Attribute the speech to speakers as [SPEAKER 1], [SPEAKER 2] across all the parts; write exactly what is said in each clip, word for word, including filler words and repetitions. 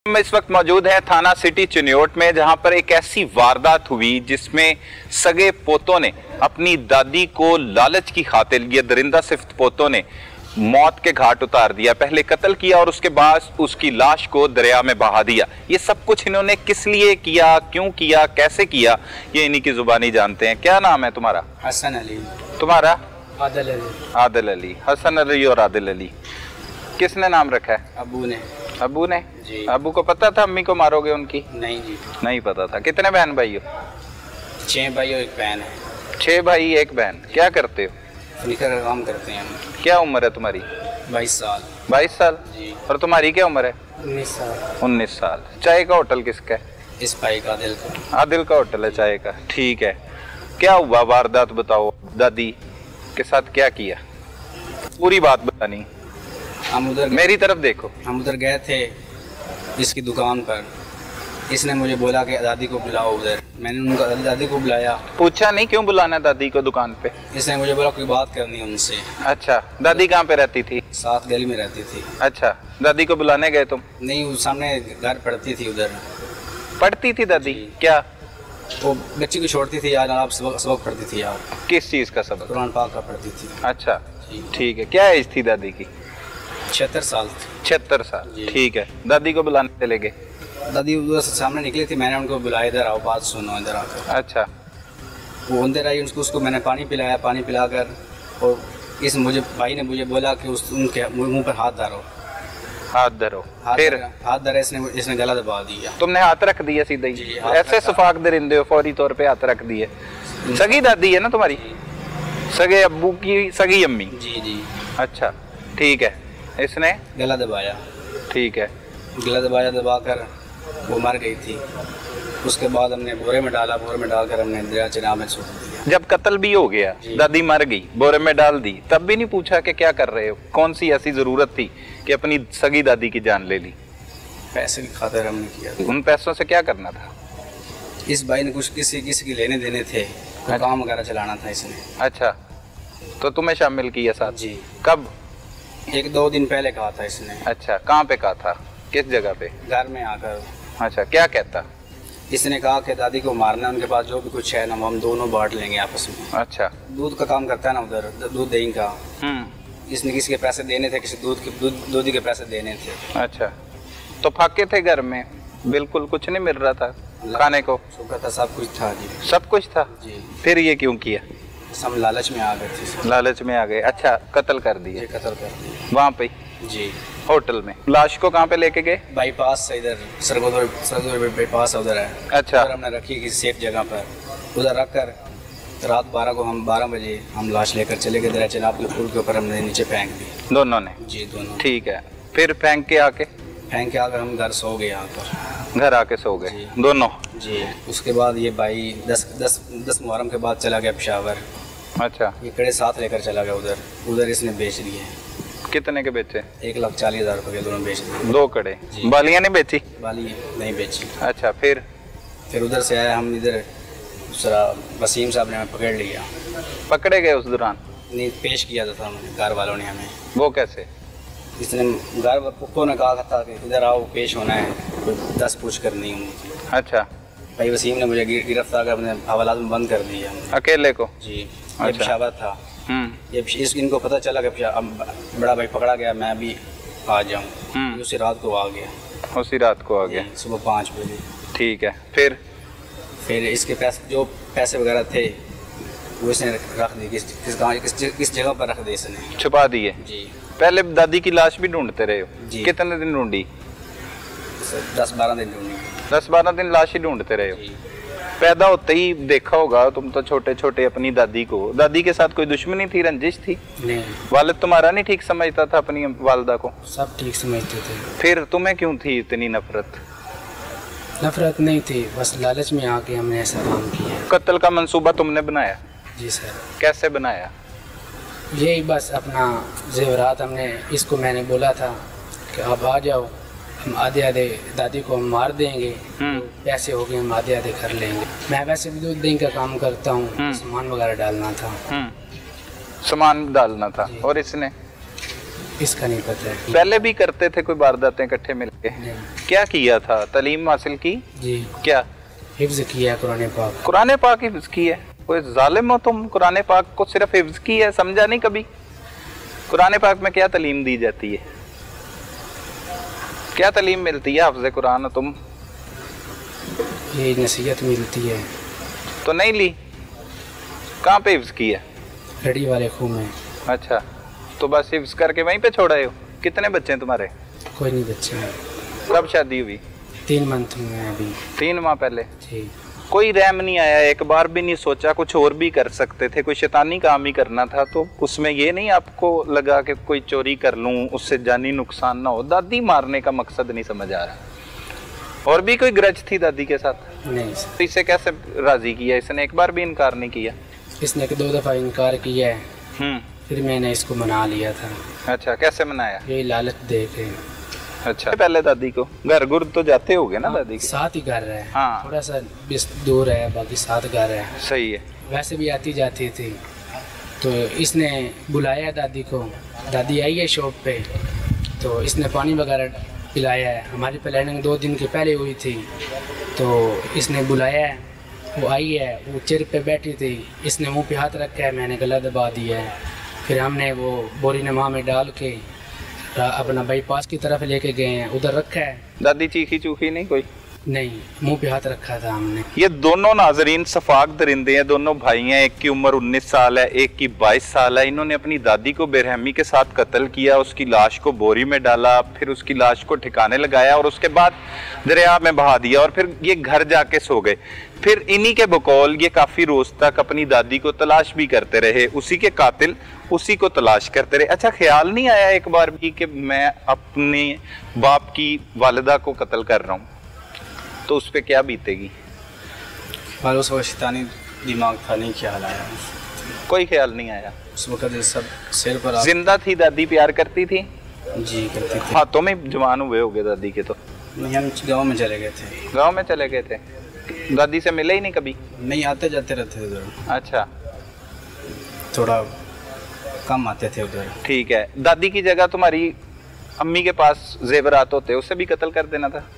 [SPEAKER 1] हम इस वक्त मौजूद हैं थाना सिटी चिन्योट में, जहां पर एक ऐसी वारदात हुई जिसमें सगे पोतों ने अपनी दादी को लालच की खातिर, ये दरिंदा सिफ्त पोतों ने मौत के घाट उतार दिया। पहले कत्ल किया और उसके बाद उसकी लाश को दरिया में बहा दिया। ये सब कुछ इन्होंने किस लिए किया, क्यों किया, कैसे किया, ये इन्हीं की जुबानी जानते हैं। क्या नाम है तुम्हारा?
[SPEAKER 2] हसन अली।
[SPEAKER 1] तुम्हारा?
[SPEAKER 2] आदिल अली।
[SPEAKER 1] आदिल अली। हसन अली और आदिल अली। किसने नाम रखा है?
[SPEAKER 2] अबू ने।
[SPEAKER 1] अबू ने?
[SPEAKER 2] जी।
[SPEAKER 1] अबू को पता था अम्मी को मारोगे उनकी?
[SPEAKER 2] नहीं जी,
[SPEAKER 1] नहीं पता था। कितने बहन भाई हो?
[SPEAKER 2] छह भाई और एक बहन है।
[SPEAKER 1] छह भाई एक बहन। क्या करते हो?
[SPEAKER 2] फर्नीचर का काम करते हैं हम।
[SPEAKER 1] क्या उम्र है तुम्हारी?
[SPEAKER 2] बाईस साल।
[SPEAKER 1] बाईस साल?
[SPEAKER 2] जी।
[SPEAKER 1] और तुम्हारी क्या उम्र है?
[SPEAKER 2] उन्नीस साल।
[SPEAKER 1] उन्नीस साल। चाय का होटल किसका है?
[SPEAKER 2] इस भाई का आदिल का।
[SPEAKER 1] आदिल का होटल है चाय का। ठीक है, क्या हुआ वारदात बताओ। दादी के साथ क्या किया, पूरी बात बतानी।
[SPEAKER 2] हम उधर
[SPEAKER 1] मेरी तरफ देखो।
[SPEAKER 2] हम उधर गए थे इसकी दुकान पर। इसने मुझे बोला कि दादी को बुलाओ उधर। मैंने उनका दादी को बुलाया।
[SPEAKER 1] पूछा नहीं क्यों बुलाना दादी को दुकान पे?
[SPEAKER 2] इसने मुझे बोला कोई बात करनी है उनसे।
[SPEAKER 1] अच्छा, दादी कहाँ पे रहती थी?
[SPEAKER 2] साथ गली में रहती थी।
[SPEAKER 1] अच्छा, दादी को बुलाने गए तुम?
[SPEAKER 2] नहीं, वो सामने घर पढ़ती थी उधर।
[SPEAKER 1] पढ़ती थी दादी? क्या
[SPEAKER 2] वो बच्ची को छोड़ती थी यार, आप सबक सबक पढ़ती थी यार।
[SPEAKER 1] किस चीज का सबक?
[SPEAKER 2] कुरान पाक का पढ़ती थी।
[SPEAKER 1] अच्छा ठीक है। क्या एज थी दादी की?
[SPEAKER 2] छिहत्तर साल थी।
[SPEAKER 1] छिहत्तर साल। ठीक है, दादी को बुलाने चले गए।
[SPEAKER 2] दादी उधर से सामने निकली थी, मैंने उनको बुलाया इधर आओ बात सुनो इधर आकर।
[SPEAKER 1] अच्छा।
[SPEAKER 2] वो अंदर आई, उसको उसको मैंने पानी पिलाया। पानी पिलाकर और इस मुझे भाई ने मुझे बोला कि उस उनके मुंह पर हाथ धरो।
[SPEAKER 1] हाथ धरो।
[SPEAKER 2] हाथ
[SPEAKER 1] फिर
[SPEAKER 2] धरा, हाथ धरा। इसने इसने गला दबा दिया।
[SPEAKER 1] तुमने हाथ रख दिया सीधा ही?
[SPEAKER 2] जी, हाथ
[SPEAKER 1] ऐसे
[SPEAKER 2] रखा।
[SPEAKER 1] सफाक दरिंदे हो, फौरी तौर पे हाथ रख दिए। सगी दादी है ना तुम्हारी? सगे अब्बू की सगी अम्मी?
[SPEAKER 2] जी जी।
[SPEAKER 1] अच्छा ठीक है। इसने
[SPEAKER 2] गला दबाया।
[SPEAKER 1] ठीक है।
[SPEAKER 2] गला दबाया, दबाकर वो मर गई थी। उसके बाद हमने बोरे में डाला। बोरे में डालकर हमने दरिया चिनाब में छोड़ दिया।
[SPEAKER 1] जब कत्ल भी हो गया, दादी मर गई, बोरे में डाल दी, तब भी नहीं पूछा कि क्या कर रहे हो? कौन सी ऐसी जरूरत थी कि अपनी सगी दादी की जान ले ली?
[SPEAKER 2] पैसे की खातिर हमने किया।
[SPEAKER 1] उन पैसों से क्या करना था?
[SPEAKER 2] इस भाई ने कुछ किसी किसी के लेने देने थे, तो काम वगैरह चलाना था इसने।
[SPEAKER 1] अच्छा, तो तुम्हें शामिल किया साथ?
[SPEAKER 2] जी।
[SPEAKER 1] कब?
[SPEAKER 2] एक दो दिन पहले कहा था इसने।
[SPEAKER 1] अच्छा, कहाँ पे कहा था, किस जगह पे?
[SPEAKER 2] घर में आकर।
[SPEAKER 1] अच्छा, क्या कहता?
[SPEAKER 2] इसने कहा कि दादी को मारना, उनके पास जो भी कुछ है ना हम दोनों बांट लेंगे आपस में।
[SPEAKER 1] अच्छा। दूध
[SPEAKER 2] का काम करता है ना उधर, दूध दही का। इसने किसी के पैसे देने थे, किसी दूध के दूध दूधी के पैसे देने थे।
[SPEAKER 1] अच्छा, तो फाके थे घर में, बिल्कुल कुछ नहीं मिल रहा था खाने को?
[SPEAKER 2] शुक्र था, सब कुछ था जी।
[SPEAKER 1] सब कुछ था
[SPEAKER 2] जी।
[SPEAKER 1] फिर ये क्यों किया?
[SPEAKER 2] हम लालच में आ गए थे।
[SPEAKER 1] लालच में आ गए। अच्छा, कत्ल कर दिए?
[SPEAKER 2] कत्ल कर दिए
[SPEAKER 1] वहाँ पे
[SPEAKER 2] जी,
[SPEAKER 1] होटल में। लाश को कहाँ पे लेके गए?
[SPEAKER 2] बाईपास से, इधर सरगोदर सरगोदर बाईपास उधर है।
[SPEAKER 1] अच्छा।
[SPEAKER 2] उधर हमने रखी किसी सेफ जगह पर। उधर रख कर रात बारह को हम बारह बजे हम लाश लेकर चले गए दरिया चिनाब के पुल के ऊपर। हमने नीचे फेंक दी
[SPEAKER 1] दोनों ने?
[SPEAKER 2] जी, दोनों।
[SPEAKER 1] ठीक है, फिर फेंक के आके?
[SPEAKER 2] फेंक के आकर हम घर सो गए आकर।
[SPEAKER 1] घर आके सो गए दोनों?
[SPEAKER 2] जी। उसके बाद ये भाई दस दस दस मुहर्रम के बाद चला गया पेशावर।
[SPEAKER 1] अच्छा।
[SPEAKER 2] ये कड़े साथ लेकर चला गया उधर। उधर इसने बेच दिए।
[SPEAKER 1] कितने के बेचे? एक
[SPEAKER 2] लाख चालीस हजार रुपये के दोनों बेच दिए।
[SPEAKER 1] दो कड़े? बालियाँ नहीं बेची?
[SPEAKER 2] बाली नहीं बेची।
[SPEAKER 1] अच्छा, फिर?
[SPEAKER 2] फिर उधर से आया, हम इधर दूसरा वसीम साहब ने हमें पकड़ लिया।
[SPEAKER 1] पकड़े गए उस दौरान?
[SPEAKER 2] नहीं, पेश किया था हमने, घर वालों ने हमें।
[SPEAKER 1] वो कैसे? इसने
[SPEAKER 2] घर पुप्पो ने कहा था कि इधर आओ, पेश होना है, कोई दस पूछ करनी है।
[SPEAKER 1] अच्छा।
[SPEAKER 2] भाई वसीम ने मुझे गिरफ्तार कर अपने हवालात में बंद कर दिया।
[SPEAKER 1] अकेले को?
[SPEAKER 2] जी।
[SPEAKER 1] अच्छा।
[SPEAKER 2] ये पेशावर था। ये इस इनको पता चला कि बड़ा भाई पकड़ा गया, मैं भी आ जाऊँ। उसी रात को आ गया।
[SPEAKER 1] उसी रात को आ गया?
[SPEAKER 2] सुबह पाँच बजे।
[SPEAKER 1] ठीक है, फिर?
[SPEAKER 2] फिर इसके पैसे, जो पैसे वगैरह थे वो इसने रख दिए। किस किस किस किस जगह पर रख दिए इसने?
[SPEAKER 1] छुपा दिए?
[SPEAKER 2] जी।
[SPEAKER 1] पहले दादी की लाश भी ढूंढते रहे हो?
[SPEAKER 2] जी।
[SPEAKER 1] कितने दिन ढूंढी?
[SPEAKER 2] दस बारह दिन ढूंढी।
[SPEAKER 1] दस बारह दिन लाश ही ढूंढते रहे हो? पैदा होते ही देखा होगा तुम तो छोटे छोटे अपनी दादी को। दादी के साथ कोई दुश्मनी थी, रंजिश थी?
[SPEAKER 2] नहीं।
[SPEAKER 1] वालिद तुम्हारा नहीं ठीक समझता था अपनी वालदा को?
[SPEAKER 2] सब ठीक समझते थे।
[SPEAKER 1] फिर तुम्हें क्यों थी इतनी नफरत?
[SPEAKER 2] नफरत नहीं थी, बस लालच में आके हमने ऐसा काम किया।
[SPEAKER 1] कत्ल का मंसूबा तुमने बनाया?
[SPEAKER 2] जी सर।
[SPEAKER 1] कैसे बनाया?
[SPEAKER 2] यही बस अपना जेवरात, हमने इसको मैंने बोला था कि आप आ जाओ, हम आधे आधे दादी को हम मार देंगे, तो पैसे हो गए हम आधे आधे कर लेंगे। मैं वैसे भी दूध दही का काम करता हूँ, सामान वगैरह डालना था।
[SPEAKER 1] सामान डालना था। और इसने?
[SPEAKER 2] इसका नहीं पता है।
[SPEAKER 1] पहले भी करते थे कोई वारदातें इकट्ठे मिलके? क्या किया था? तालीम हासिल की?
[SPEAKER 2] जी।
[SPEAKER 1] क्या
[SPEAKER 2] हिफ्ज किया कुरान पाक?
[SPEAKER 1] कुरान पाक हिफ्ज की है? कोई जालिम हो तुम, कुरान पाक को सिर्फ हिफ्ज की है, समझा नहीं कभी? कुरान पाक में क्या तालीम दी जाती है, क्या तालीम मिलती है हाफ़िज़ कुरान? तुम
[SPEAKER 2] ये नसीहत मिलती है
[SPEAKER 1] तो नहीं ली? कहाँ पे हिफ्ज की है?
[SPEAKER 2] रड़ी वाले खूह में।
[SPEAKER 1] अच्छा, तो बस हिफ्ज करके वहीं पे छोड़ा हो? कितने बच्चे हैं तुम्हारे?
[SPEAKER 2] कोई नहीं बच्चे हैं।
[SPEAKER 1] कब शादी हुई?
[SPEAKER 2] तीन मंथ हुए हैं अभी।
[SPEAKER 1] तीन माह पहले?
[SPEAKER 2] जी।
[SPEAKER 1] कोई रहम नहीं आया, एक बार भी नहीं सोचा कुछ और भी कर सकते थे, कोई शैतानी काम ही करना था, तो उसमें ये नहीं आपको लगा कि कोई चोरी कर लूं उससे जानी नुकसान ना हो? दादी मारने का मकसद नहीं समझ आ रहा। और भी कोई ग्रज थी दादी के साथ?
[SPEAKER 2] नहीं सर।
[SPEAKER 1] तो इसे कैसे राजी किया? इसने एक बार भी इनकार नहीं किया?
[SPEAKER 2] इसने दो दफ़ा इनकार किया है,
[SPEAKER 1] हम्म
[SPEAKER 2] फिर मैंने इसको मना लिया था।
[SPEAKER 1] अच्छा, कैसे मनाया?
[SPEAKER 2] यही लालच दे के।
[SPEAKER 1] अच्छा, पहले दादी को घर गुर तो जाते होगे ना? दादी के
[SPEAKER 2] साथ ही घर है।
[SPEAKER 1] हाँ।
[SPEAKER 2] थोड़ा सा बीस दूर है, बाकी साथ घर है।
[SPEAKER 1] सही है।
[SPEAKER 2] वैसे भी आती जाती थी, तो इसने बुलाया दादी को। दादी आई है शॉप पे, तो इसने पानी वगैरह पिलाया है। हमारी प्लानिंग दो दिन के पहले हुई थी, तो इसने बुलाया है, वो आई है, वो चेयर पे बैठी थी, इसने मुंह पे हाथ रखा है, मैंने गला दबा दिया है। फिर हमने वो बोरी नमा में डाल के अपना बाईपास की तरफ लेके गए हैं, उधर रखा है।
[SPEAKER 1] दादी चीखी चूखी नहीं कोई?
[SPEAKER 2] नहीं, मुंह पे हाथ रखा था हमने।
[SPEAKER 1] ये दोनों नाजरीन सफाक दरिंदे हैं, दोनों भाई हैं। एक की उम्र उन्नीस साल है, एक की बाईस साल है। इन्होंने अपनी दादी को बेरहमी के साथ कत्ल किया, उसकी लाश को बोरी में डाला, फिर उसकी लाश को ठिकाने लगाया और उसके बाद दरिया में बहा दिया, और फिर ये घर जाके सो गए। फिर इन्हीं के बकौल ये काफी रोज तक अपनी दादी को तलाश भी करते रहे, उसी के कातिल उसी को तलाश करते रहे। अच्छा, ख्याल नहीं आया एक बार भी कि मैं अपने बाप की वालिदा को कत्ल कर रहा हूँ, तो उस पर क्या बीतेगी?
[SPEAKER 2] और उस वक्त शैतानी दिमाग था, नहीं ख्याल आया।
[SPEAKER 1] कोई ख्याल नहीं आया
[SPEAKER 2] उस वक्त सब सिर पर आ...
[SPEAKER 1] जिंदा थी दादी? प्यार करती थी?
[SPEAKER 2] जी करती थी।
[SPEAKER 1] हाथों में जवान हुए होगे दादी के? तो
[SPEAKER 2] नहीं, हम गाँव में चले गए थे।
[SPEAKER 1] गाँव में चले गए थे? दादी से मिले ही नहीं कभी?
[SPEAKER 2] नहीं, आते जाते रहते थे उधर।
[SPEAKER 1] अच्छा,
[SPEAKER 2] थोड़ा कम आते थे उधर। ठीक
[SPEAKER 1] है। दादी की जगह तुम्हारी अम्मी के पास जेवरात होते, उसे भी कत्ल कर देना था?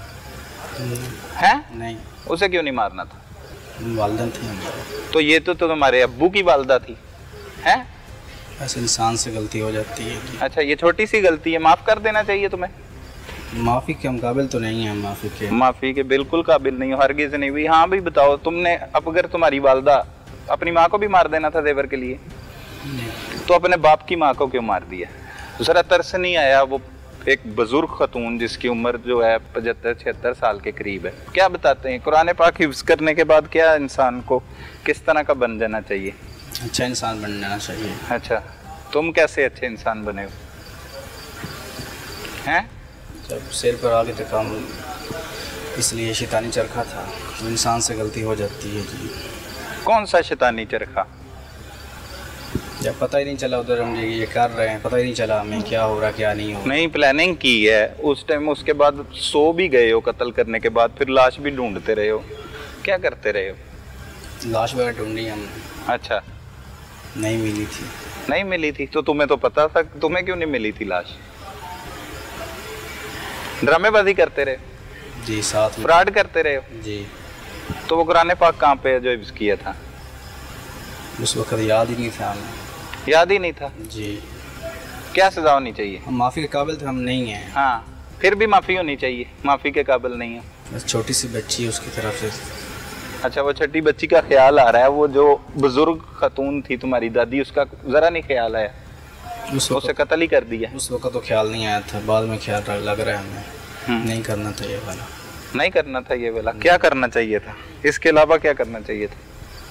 [SPEAKER 1] हैं?
[SPEAKER 2] नहीं।
[SPEAKER 1] उसे क्यों नहीं मारना था?
[SPEAKER 2] वालदा थी।
[SPEAKER 1] तो ये तो, तो तुम्हारे अब्बू की वालदा थी। हैं?
[SPEAKER 2] ऐसे इंसान से गलती हो जाती है।
[SPEAKER 1] अच्छा, ये छोटी सी गलती है, माफ कर देना चाहिए तुम्हें।
[SPEAKER 2] माफ़ी के हम काबिल तो नहीं है। माफ़ी के
[SPEAKER 1] माफ़ी के बिल्कुल काबिल नहीं हो, हरगिज़ नहीं हुई। हाँ भी बताओ, तुमने अब अगर तुम्हारी वालदा अपनी माँ को भी मार देना था जेवर के लिए, तो अपने बाप की माँ को क्यों मार दिया? ज़रा तरस नहीं आया? वो एक बुजुर्ग खतून जिसकी उम्र जो है पचहत्तर छिहत्तर साल के करीब है। क्या बताते हैं कुरान पाक हिफ्ज़ करने के बाद क्या इंसान को किस तरह का बन जाना चाहिए?
[SPEAKER 2] अच्छा इंसान बन जाना चाहिए।
[SPEAKER 1] अच्छा, तुम कैसे अच्छे इंसान बने हो? हैं?
[SPEAKER 2] जब सिर पर आगे तक हम इसलिए शैतानी चरखा था, तो इंसान से गलती हो जाती है जी।
[SPEAKER 1] कौन सा शैतानी चरखा?
[SPEAKER 2] जब पता ही नहीं चला उधर हम ये कर रहे हैं, पता ही नहीं चला हमें क्या हो रहा क्या नहीं हो रहा।
[SPEAKER 1] नहीं, प्लानिंग की है उस टाइम, उसके बाद सो भी गए हो कत्ल करने के बाद, फिर लाश भी ढूंढते रहे हो, क्या करते रहे हो?
[SPEAKER 2] लाश वगैरह ढूंढी हमने।
[SPEAKER 1] अच्छा,
[SPEAKER 2] नहीं मिली थी।
[SPEAKER 1] नहीं मिली थी तो तुम्हें तो पता था, तुम्हें क्यों नहीं मिली थी लाश? ड्रामेबाजी करते रहे
[SPEAKER 2] जी, साथ
[SPEAKER 1] फ्रॉड करते रहे हो
[SPEAKER 2] जी।
[SPEAKER 1] तो वो कुरान पाक कहाँ पे है जो हिफ्ज़ किया था?
[SPEAKER 2] उस वक्त याद ही नहीं था हमें।
[SPEAKER 1] याद ही नहीं था
[SPEAKER 2] जी।
[SPEAKER 1] क्या सजा होनी चाहिए?
[SPEAKER 2] हम माफ़ी के काबिल तो हम नहीं हैं।
[SPEAKER 1] हाँ, फिर भी माफ़ी होनी चाहिए, माफ़ी के काबिल नहीं है।
[SPEAKER 2] बस छोटी सी बच्ची है उसकी तरफ से।
[SPEAKER 1] अच्छा, वो छोटी बच्ची का ख्याल आ रहा है, वो जो बुजुर्ग खतून थी तुम्हारी दादी, उसका ज़रा नहीं ख्याल आया?
[SPEAKER 2] उस
[SPEAKER 1] उसे कत्ल ही कर दिया?
[SPEAKER 2] उस वक्त तो ख्याल नहीं आया था, बाद में ख्याल लग रहा है हमें। नहीं करना था ये वाला।
[SPEAKER 1] नहीं करना था ये वाला? क्या करना चाहिए था? इसके अलावा क्या करना चाहिए था?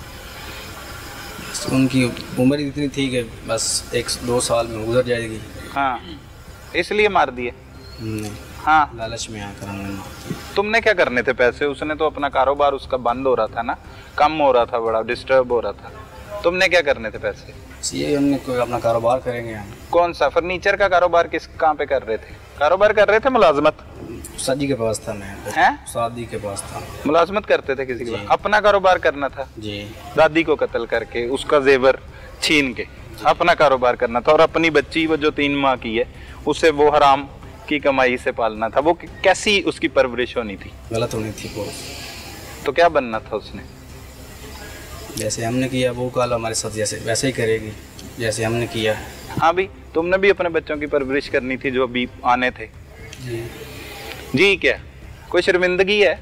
[SPEAKER 2] उनकी उम्र इतनी थी कि बस एक दो साल में गुजर जाएगी।
[SPEAKER 1] हाँ, इसलिए मार दिए?
[SPEAKER 2] नहीं।
[SPEAKER 1] हाँ,
[SPEAKER 2] लालच में आकर हमने।
[SPEAKER 1] तुमने क्या करने थे पैसे? उसने तो अपना कारोबार उसका बंद हो रहा था ना, कम हो रहा था, बड़ा डिस्टर्ब हो रहा था। तुमने क्या करने थे पैसे?
[SPEAKER 2] ये हमने कोई अपना कारोबार करेंगे हम।
[SPEAKER 1] कौन सा? फर्नीचर का कारोबार? किस कहाँ पे कर रहे थे कारोबार? कर रहे थे मुलाजमत?
[SPEAKER 2] शादी के पास था मैं।
[SPEAKER 1] हैं?
[SPEAKER 2] शादी के पास था।
[SPEAKER 1] मुलाजमत करते थे किसी के पास? अपना कारोबार करना था
[SPEAKER 2] जी।
[SPEAKER 1] दादी को कत्ल करके, उसका जेवर छीन के? अपना कारोबार करना था और अपनी बच्ची वो जो तीन माह की है उसे वो हराम की कमाई से पालना था। वो कैसी उसकी परवरिश होनी थी?
[SPEAKER 2] गलत होनी थी वो।
[SPEAKER 1] तो क्या बनना था उसने?
[SPEAKER 2] जैसे हमने किया वो कल हमारे साथ जैसे वैसे ही करेगी जैसे हमने किया।
[SPEAKER 1] हाँ भी तुमने भी अपने बच्चों की परवरिश करनी थी जो अभी आने थे।
[SPEAKER 2] जी
[SPEAKER 1] जी क्या कोई शर्मिंदगी है?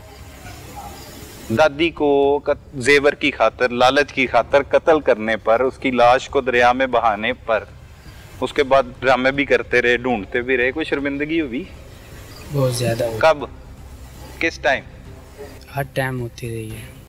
[SPEAKER 1] दादी को जेवर की खातर, लालच की खातर कत्ल करने पर, उसकी लाश को दरिया में बहाने पर, उसके बाद ड्रामे भी करते रहे, ढूंढते भी रहे, कोई शर्मिंदगी हुई?
[SPEAKER 2] बहुत ज्यादा।
[SPEAKER 1] कब, किस टाइम?
[SPEAKER 2] हर टाइम होती रही है।